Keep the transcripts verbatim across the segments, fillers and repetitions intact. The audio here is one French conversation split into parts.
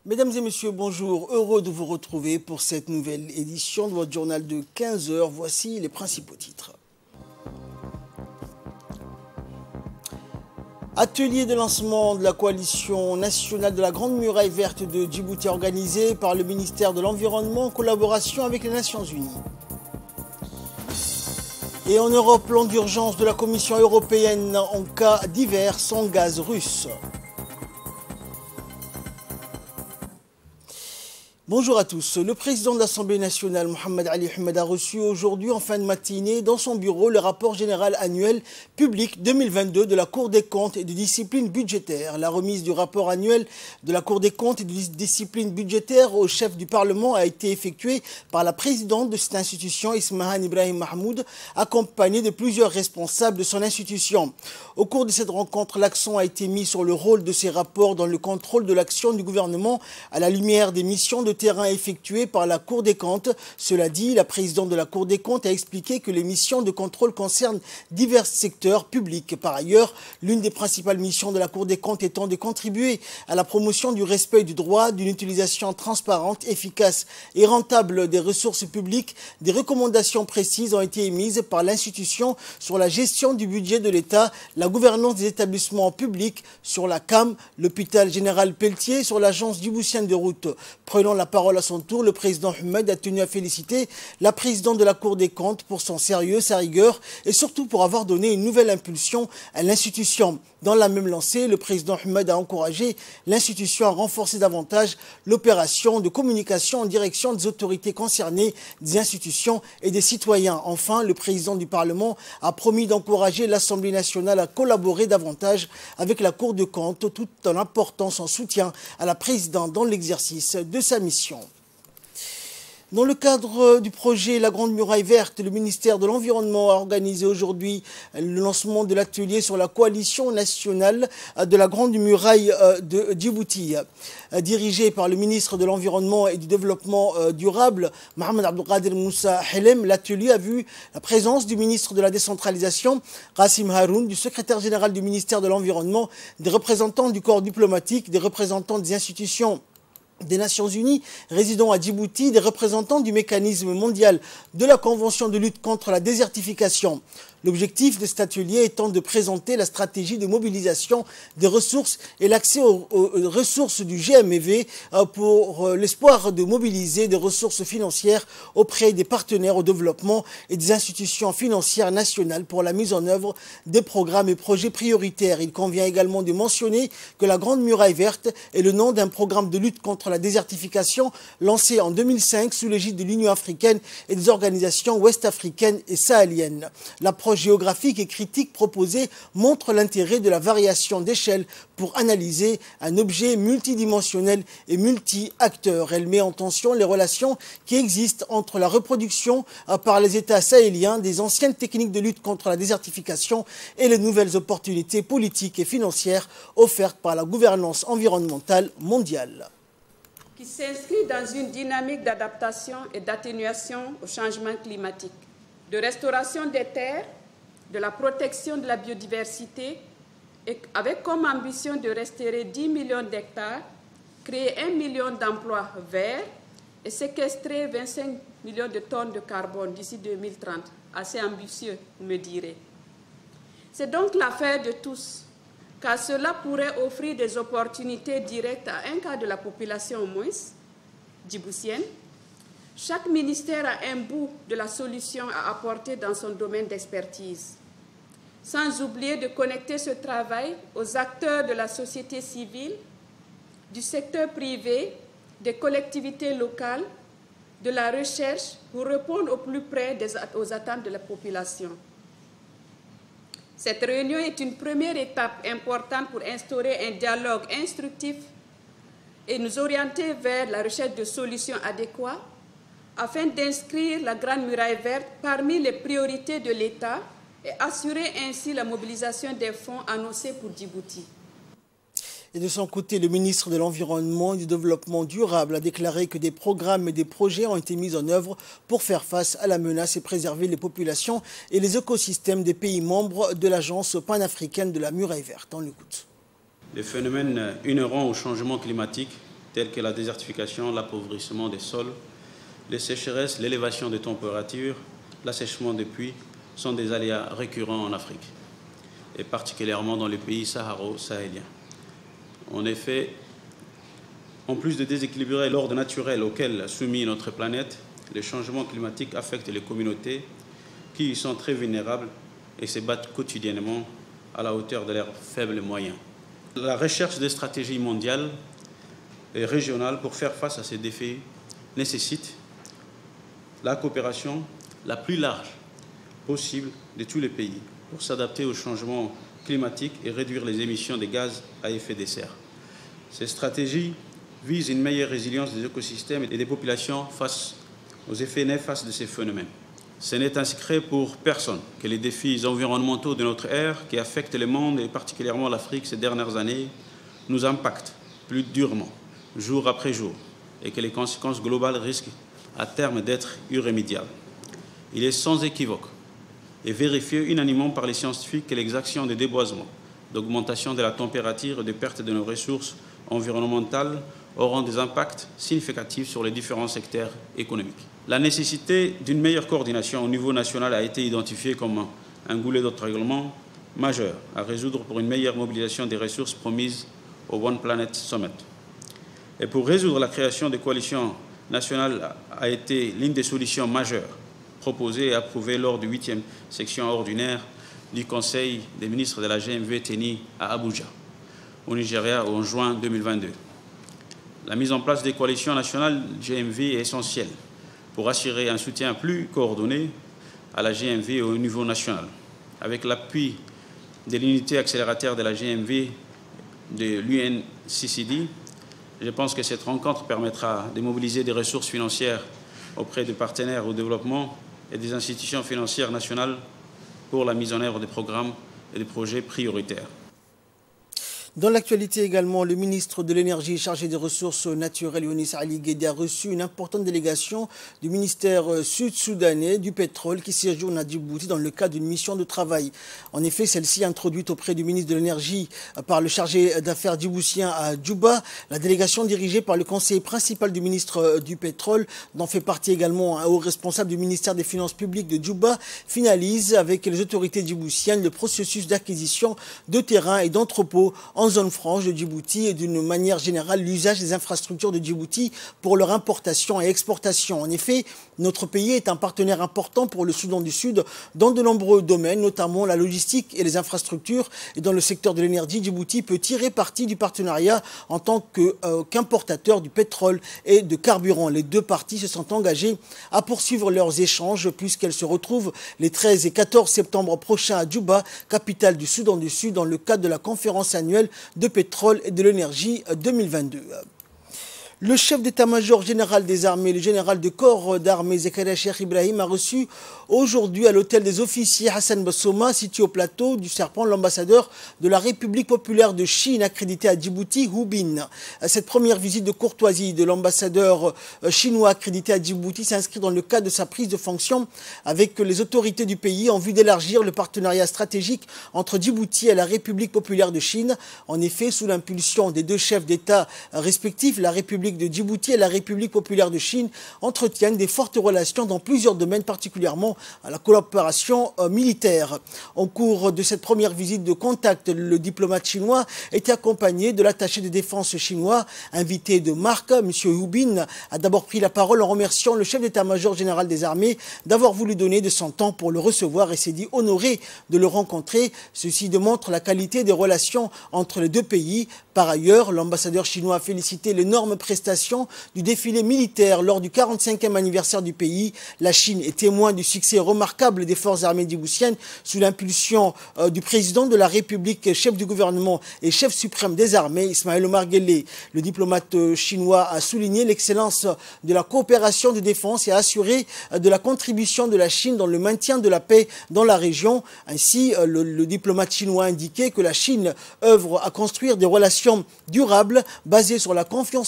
Mesdames et messieurs, bonjour. Heureux de vous retrouver pour cette nouvelle édition de votre journal de quinze heures. Voici les principaux titres. Atelier de lancement de la coalition nationale de la Grande Muraille Verte de Djibouti organisé par le ministère de l'Environnement en collaboration avec les Nations Unies. Et en Europe, plan d'urgence de la Commission européenne en cas d'hiver sans gaz russe. Bonjour à tous. Le président de l'Assemblée nationale, Mohamed Ali Ahmed, a reçu aujourd'hui en fin de matinée dans son bureau le rapport général annuel public deux mille vingt-deux de la Cour des comptes et de discipline budgétaire. La remise du rapport annuel de la Cour des comptes et de discipline budgétaire au chef du Parlement a été effectuée par la présidente de cette institution, Ismahan Ibrahim Mahmoud, accompagnée de plusieurs responsables de son institution. Au cours de cette rencontre, l'accent a été mis sur le rôle de ces rapports dans le contrôle de l'action du gouvernement à la lumière des missions de terrain effectué par la Cour des comptes. Cela dit, la présidente de la Cour des comptes a expliqué que les missions de contrôle concernent divers secteurs publics. Par ailleurs, l'une des principales missions de la Cour des comptes étant de contribuer à la promotion du respect du droit, d'une utilisation transparente, efficace et rentable des ressources publiques, des recommandations précises ont été émises par l'institution sur la gestion du budget de l'État, la gouvernance des établissements publics, sur la C A M, l'hôpital général Pelletier, sur l'agence djiboutienne de route. Prenant la parole à son tour, le président Ahmed a tenu à féliciter la présidente de la Cour des comptes pour son sérieux, sa rigueur et surtout pour avoir donné une nouvelle impulsion à l'institution. Dans la même lancée, le président Ahmed a encouragé l'institution à renforcer davantage l'opération de communication en direction des autorités concernées, des institutions et des citoyens. Enfin, le président du Parlement a promis d'encourager l'Assemblée nationale à collaborer davantage avec la Cour des comptes tout en apportant son soutien à la présidente dans l'exercice de sa mission. Dans le cadre du projet La Grande Muraille Verte, le ministère de l'Environnement a organisé aujourd'hui le lancement de l'atelier sur la coalition nationale de la Grande Muraille de Djibouti. Dirigé par le ministre de l'Environnement et du Développement durable, Mohamed Abdelkader Moussa Helem, l'atelier a vu la présence du ministre de la Décentralisation, Qassim Haroun, du secrétaire général du ministère de l'Environnement, des représentants du corps diplomatique, des représentants des institutions des Nations Unies résidant à Djibouti, des représentants du mécanisme mondial de la Convention de lutte contre la désertification. L'objectif de cet atelier étant de présenter la stratégie de mobilisation des ressources et l'accès aux, aux ressources du G M E V pour l'espoir de mobiliser des ressources financières auprès des partenaires au développement et des institutions financières nationales pour la mise en œuvre des programmes et projets prioritaires. Il convient également de mentionner que la Grande Muraille Verte est le nom d'un programme de lutte contre la désertification lancé en deux mille cinq sous l'égide de l'Union africaine et des organisations ouest-africaines et sahéliennes. L'approche géographique et critique proposée montre l'intérêt de la variation d'échelle pour analyser un objet multidimensionnel et multi-acteur. Elle met en tension les relations qui existent entre la reproduction par les États sahéliens des anciennes techniques de lutte contre la désertification et les nouvelles opportunités politiques et financières offertes par la gouvernance environnementale mondiale. Qui s'inscrit dans une dynamique d'adaptation et d'atténuation au changement climatique, de restauration des terres, de la protection de la biodiversité, et avec comme ambition de restaurer dix millions d'hectares, créer un million d'emplois verts et séquestrer vingt-cinq millions de tonnes de carbone d'ici deux mille trente. Assez ambitieux, vous me direz. C'est donc l'affaire de tous, car cela pourrait offrir des opportunités directes à un quart de la population au moins, djiboutienne. Chaque ministère a un bout de la solution à apporter dans son domaine d'expertise, sans oublier de connecter ce travail aux acteurs de la société civile, du secteur privé, des collectivités locales, de la recherche pour répondre au plus près des, aux attentes de la population. Cette réunion est une première étape importante pour instaurer un dialogue instructif et nous orienter vers la recherche de solutions adéquates afin d'inscrire la Grande Muraille Verte parmi les priorités de l'État et assurer ainsi la mobilisation des fonds annoncés pour Djibouti. Et de son côté, le ministre de l'Environnement et du Développement durable a déclaré que des programmes et des projets ont été mis en œuvre pour faire face à la menace et préserver les populations et les écosystèmes des pays membres de l'Agence panafricaine de la Muraille Verte. On l'écoute. Les phénomènes inhérents au changement climatique tels que la désertification, l'appauvrissement des sols, les sécheresses, l'élévation des températures, l'assèchement des pluies sont des aléas récurrents en Afrique, et particulièrement dans les pays saharo-sahéliens. En effet, en plus de déséquilibrer l'ordre naturel auquel est soumise notre planète, les changements climatiques affectent les communautés qui y sont très vulnérables et se battent quotidiennement à la hauteur de leurs faibles moyens. La recherche des stratégies mondiales et régionales pour faire face à ces défis nécessite la coopération la plus large possible de tous les pays pour s'adapter aux changements climatiques et réduire les émissions de gaz à effet de serre. Ces stratégies visent une meilleure résilience des écosystèmes et des populations face aux effets néfastes de ces phénomènes. Ce n'est un secret pour personne que les défis environnementaux de notre ère, qui affectent le monde et particulièrement l'Afrique ces dernières années, nous impactent plus durement, jour après jour, et que les conséquences globales risquent à terme d'être irrémédiables. Il est sans équivoque et vérifié unanimement par les scientifiques que l'exaction de déboisement, d'augmentation de la température et de perte de nos ressources environnementales auront des impacts significatifs sur les différents secteurs économiques. La nécessité d'une meilleure coordination au niveau national a été identifiée comme un goulet d'étranglement majeur à résoudre pour une meilleure mobilisation des ressources promises au One Planet Summit. Et pour résoudre la création des coalitions nationales a été l'une des solutions majeures proposées et approuvées lors du huitième section ordinaire du Conseil des ministres de la G M V tenu à Abuja, au Nigeria, en juin deux mille vingt-deux. La mise en place des coalitions nationales G M V est essentielle pour assurer un soutien plus coordonné à la G M V au niveau national. Avec l'appui de l'unité accélérateur de la G M V de l'U N C C D, je pense que cette rencontre permettra de mobiliser des ressources financières auprès des partenaires au développement et des institutions financières nationales pour la mise en œuvre des programmes et des projets prioritaires. Dans l'actualité également, le ministre de l'Énergie chargé des ressources naturelles, Younis Ali Guédé, a reçu une importante délégation du ministère sud-soudanais du pétrole qui séjourne à Djibouti dans le cadre d'une mission de travail. En effet, celle-ci introduite auprès du ministre de l'Énergie par le chargé d'affaires djiboutien à Djouba. La délégation dirigée par le conseiller principal du ministre du pétrole, dont fait partie également un haut responsable du ministère des Finances publiques de Djouba, finalise avec les autorités djiboutiennes le processus d'acquisition de terrains et d'entrepôts en zone franche de Djibouti et d'une manière générale l'usage des infrastructures de Djibouti pour leur importation et exportation. En effet, notre pays est un partenaire important pour le Soudan du Sud dans de nombreux domaines, notamment la logistique et les infrastructures. Et dans le secteur de l'énergie, Djibouti peut tirer parti du partenariat en tant que, euh, qu'importateur du pétrole et de carburant. Les deux parties se sont engagées à poursuivre leurs échanges puisqu'elles se retrouvent les treize et quatorze septembre prochains à Djouba, capitale du Soudan du Sud, dans le cadre de la conférence annuelle de pétrole et de l'énergie deux mille vingt-deux. Le chef d'état-major général des armées, le général de corps d'armée Zakaria Cheikh Ibrahim, a reçu aujourd'hui à l'hôtel des officiers Hassan Bassouma, situé au plateau du Serpent, l'ambassadeur de la République populaire de Chine accrédité à Djibouti, Hu Bin. Cette première visite de courtoisie de l'ambassadeur chinois accrédité à Djibouti s'inscrit dans le cadre de sa prise de fonction avec les autorités du pays en vue d'élargir le partenariat stratégique entre Djibouti et la République populaire de Chine. En effet, sous l'impulsion des deux chefs d'État respectifs, la République de Djibouti et la République populaire de Chine entretiennent des fortes relations dans plusieurs domaines, particulièrement à la coopération euh, militaire. Au cours de cette première visite de contact, le diplomate chinois était accompagné de l'attaché de défense chinois, invité de marque. M. Hu Bin a d'abord pris la parole en remerciant le chef d'état-major général des armées d'avoir voulu donner de son temps pour le recevoir et s'est dit honoré de le rencontrer. Ceci démontre la qualité des relations entre les deux pays. Par ailleurs, l'ambassadeur chinois a félicité l'énorme prestation du défilé militaire lors du quarante-cinquième anniversaire du pays. La Chine est témoin du succès remarquable des forces armées djiboutiennes sous l'impulsion euh, du président de la République, chef du gouvernement et chef suprême des armées, Ismaël Omar Guelleh. Le diplomate chinois a souligné l'excellence de la coopération de défense et a assuré euh, de la contribution de la Chine dans le maintien de la paix dans la région. Ainsi, euh, le, le diplomate chinois a indiqué que la Chine œuvre à construire des relations durables basées sur la confiance mutuelle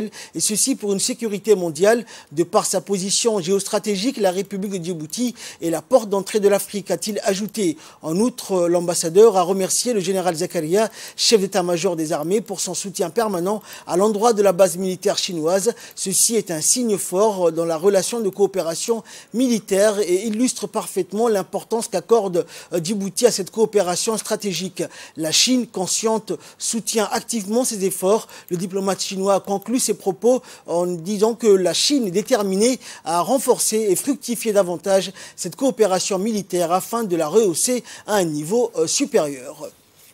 essentiel, et ceci pour une sécurité mondiale. De par sa position géostratégique, la République de Djibouti est la porte d'entrée de l'Afrique, a-t-il ajouté. En outre, l'ambassadeur a remercié le général Zakaria, chef d'état-major des armées, pour son soutien permanent à l'endroit de la base militaire chinoise. Ceci est un signe fort dans la relation de coopération militaire et illustre parfaitement l'importance qu'accorde Djibouti à cette coopération stratégique. La Chine, consciente, soutient activement ses efforts. Le diplomate chinois a conclu ses propos en disant que la Chine est déterminée à renforcer et fructifier davantage cette coopération militaire afin de la rehausser à un niveau supérieur.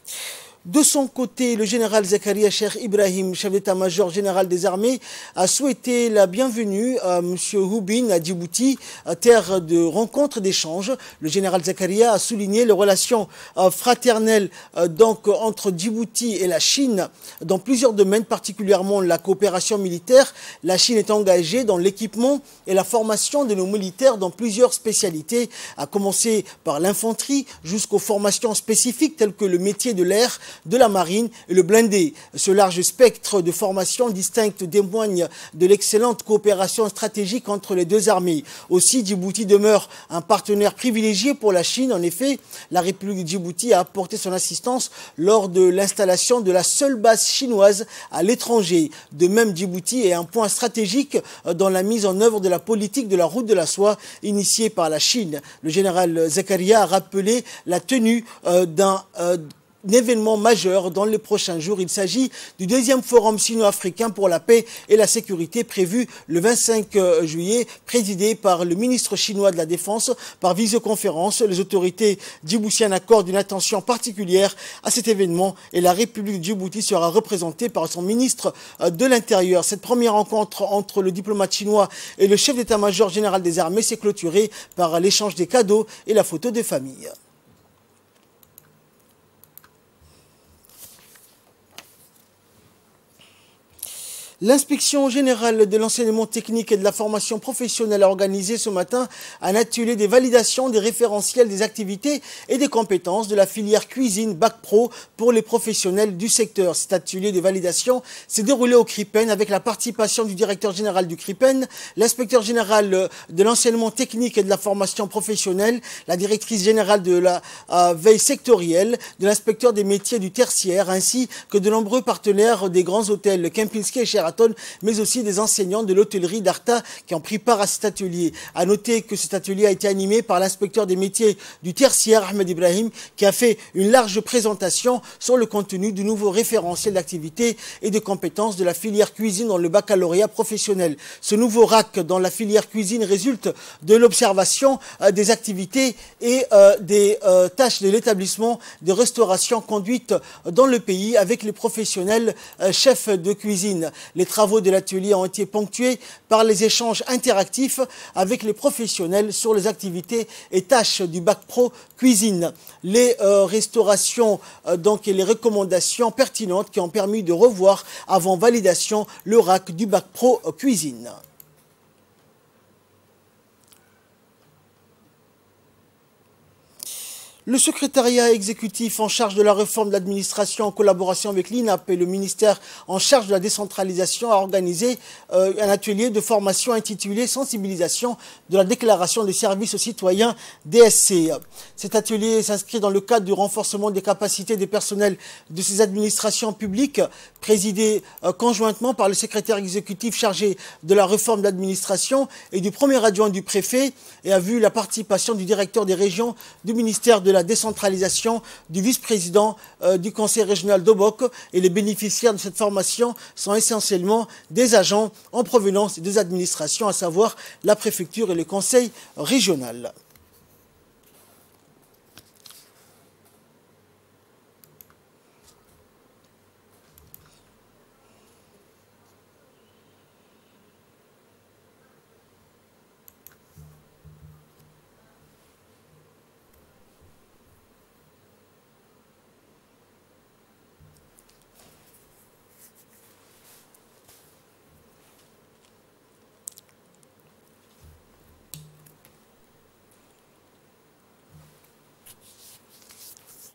De son côté, le général Zakaria Cheikh Ibrahim, chef d'état-major général des armées, a souhaité la bienvenue à M. Houbine à Djibouti, terre de rencontres et d'échanges. Le général Zakaria a souligné les relations fraternelles donc, entre Djibouti et la Chine dans plusieurs domaines, particulièrement la coopération militaire. La Chine est engagée dans l'équipement et la formation de nos militaires dans plusieurs spécialités, à commencer par l'infanterie jusqu'aux formations spécifiques telles que le métier de l'air, de la marine et le blindé. Ce large spectre de formations distinctes témoigne de l'excellente coopération stratégique entre les deux armées. Aussi, Djibouti demeure un partenaire privilégié pour la Chine. En effet, la République de Djibouti a apporté son assistance lors de l'installation de la seule base chinoise à l'étranger. De même, Djibouti est un point stratégique dans la mise en œuvre de la politique de la route de la soie initiée par la Chine. Le général Zakaria a rappelé la tenue euh, d'un euh, Un événement majeur dans les prochains jours. Il s'agit du deuxième forum sino-africain pour la paix et la sécurité prévu le vingt-cinq juillet, présidé par le ministre chinois de la Défense par visioconférence. Les autorités djiboutiennes accordent une attention particulière à cet événement et la République de Djibouti sera représentée par son ministre de l'Intérieur. Cette première rencontre entre le diplomate chinois et le chef d'état-major général des armées s'est clôturée par l'échange des cadeaux et la photo de famille. L'inspection générale de l'enseignement technique et de la formation professionnelle a organisé ce matin un atelier des validations des référentiels des activités et des compétences de la filière cuisine Bac Pro pour les professionnels du secteur. Cet atelier de validation s'est déroulé au CRIPEN avec la participation du directeur général du CRIPEN, l'inspecteur général de l'enseignement technique et de la formation professionnelle, la directrice générale de la euh, veille sectorielle, de l'inspecteur des métiers du tertiaire, ainsi que de nombreux partenaires des grands hôtels Kempinski et Sheraton, mais aussi des enseignants de l'hôtellerie d'Arta qui ont pris part à cet atelier. À noter que cet atelier a été animé par l'inspecteur des métiers du tertiaire, Ahmed Ibrahim, qui a fait une large présentation sur le contenu du nouveau référentiel d'activité et de compétences de la filière cuisine dans le baccalauréat professionnel. Ce nouveau R A C dans la filière cuisine résulte de l'observation euh, des activités et euh, des euh, tâches de l'établissement de restauration conduites dans le pays avec les professionnels euh, chefs de cuisine. Les travaux de l'atelier ont été ponctués par les échanges interactifs avec les professionnels sur les activités et tâches du Bac Pro Cuisine. Les euh, restaurations euh, donc, et les recommandations pertinentes qui ont permis de revoir avant validation le R A C du Bac Pro Cuisine. Le secrétariat exécutif en charge de la réforme de l'administration en collaboration avec l'I N A P et le ministère en charge de la décentralisation a organisé euh, un atelier de formation intitulé « Sensibilisation de la déclaration de services aux citoyens D S C ». Cet atelier s'inscrit dans le cadre du renforcement des capacités des personnels de ces administrations publiques, présidé euh, conjointement par le secrétaire exécutif chargé de la réforme de l'administration et du premier adjoint du préfet, et a vu la participation du directeur des régions du ministère de la décentralisation, du vice-président euh, du conseil régional d'Obok, et les bénéficiaires de cette formation sont essentiellement des agents en provenance des administrations, à savoir la préfecture et le conseil régional.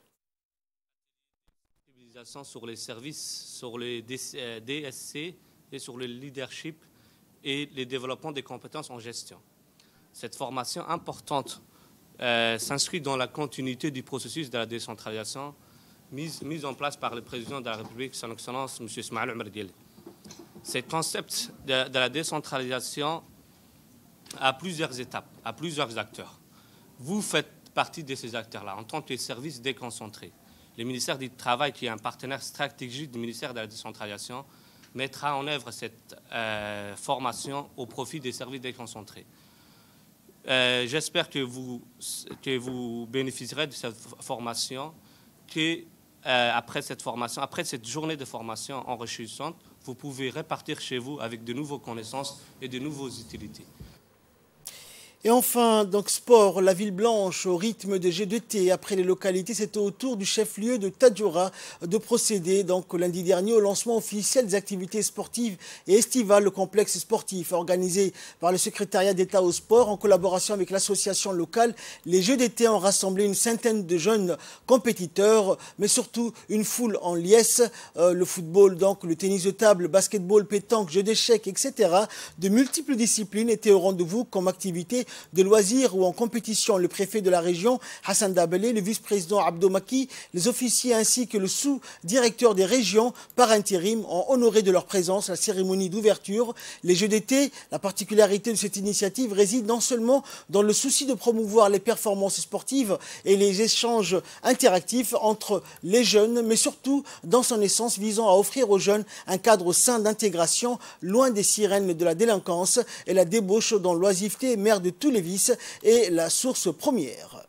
Sur les services, sur les D S C et sur le leadership et le développement des compétences en gestion. Cette formation importante euh, s'inscrit dans la continuité du processus de la décentralisation mise, mise en place par le président de la République, son Excellence, M. Ismaël Omar Guelleh. Ce concept de, de la décentralisation a plusieurs étapes, a plusieurs acteurs. Vous faites partie de ces acteurs-là en tant que service déconcentré. Le ministère du Travail, qui est un partenaire stratégique du ministère de la décentralisation, mettra en œuvre cette euh, formation au profit des services déconcentrés. Euh, J'espère que vous, que vous bénéficierez de cette formation, que euh, après cette formation, après cette journée de formation enrichissante, vous pouvez repartir chez vous avec de nouvelles connaissances et de nouvelles utilités. Et enfin, donc sport, la ville blanche au rythme des Jeux d'été. Après les localités, c'était au tour du chef-lieu de Tadjoura de procéder donc lundi dernier au lancement officiel des activités sportives et estivales. Le complexe sportif organisé par le secrétariat d'État au sport en collaboration avec l'association locale. Les Jeux d'été ont rassemblé une centaine de jeunes compétiteurs, mais surtout une foule en liesse. Euh, le football, donc le tennis de table, le basketball, pétanque, jeux d'échecs, et cetera. De multiples disciplines étaient au rendez-vous comme activité de loisirs ou en compétition. Le préfet de la région, Hassan Dabelé, le vice-président Abdo Maki, les officiers ainsi que le sous-directeur des régions par intérim ont honoré de leur présence la cérémonie d'ouverture. Les Jeux d'été, la particularité de cette initiative réside non seulement dans le souci de promouvoir les performances sportives et les échanges interactifs entre les jeunes, mais surtout dans son essence visant à offrir aux jeunes un cadre sain d'intégration, loin des sirènes de la délinquance et la débauche dont l'oisiveté est mère de tous les vices et la source première.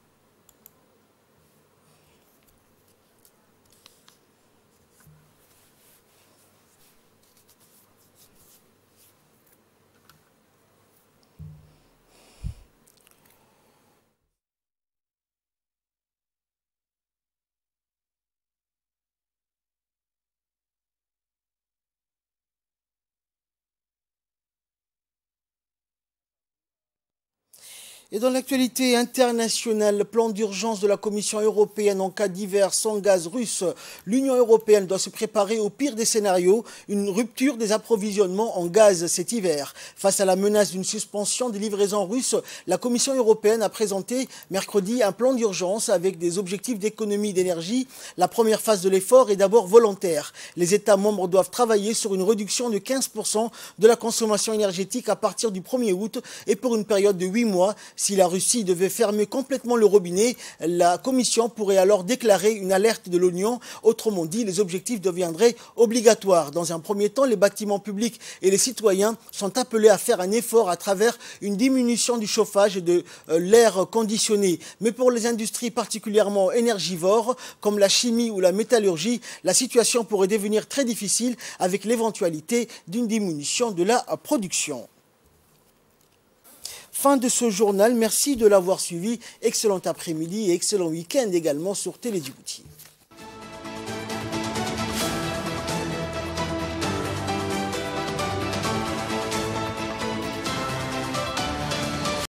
Et dans l'actualité internationale, le plan d'urgence de la Commission européenne en cas d'hiver sans gaz russe, l'Union européenne doit se préparer au pire des scénarios, une rupture des approvisionnements en gaz cet hiver. Face à la menace d'une suspension des livraisons russes, la Commission européenne a présenté mercredi un plan d'urgence avec des objectifs d'économie d'énergie. La première phase de l'effort est d'abord volontaire. Les États membres doivent travailler sur une réduction de quinze pour cent de la consommation énergétique à partir du premier août et pour une période de huit mois. Si la Russie devait fermer complètement le robinet, la Commission pourrait alors déclarer une alerte de l'Union. Autrement dit, les objectifs deviendraient obligatoires. Dans un premier temps, les bâtiments publics et les citoyens sont appelés à faire un effort à travers une diminution du chauffage et de euh, l'air conditionné. Mais pour les industries particulièrement énergivores, comme la chimie ou la métallurgie, la situation pourrait devenir très difficile avec l'éventualité d'une diminution de la production. Fin de ce journal, merci de l'avoir suivi. Excellent après-midi et excellent week-end également sur Télé Djibouti.